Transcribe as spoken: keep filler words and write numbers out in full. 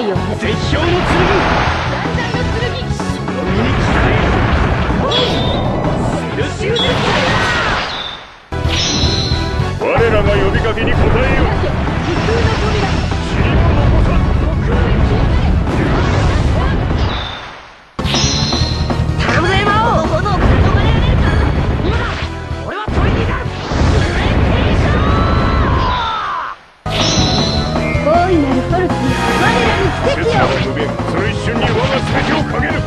ないよね。 絶唱の剣、 断罪の剣。 白身に刻め。セルシウスファイアー。我らが呼びかけに応えよう。 時空の扉。 塵も残さん。 頼むぜ魔王。この炎を止められるか。 今だ。俺は取りになる。 大いなるトルスよ、我らに奇跡を。 その一瞬に我が全てをかける。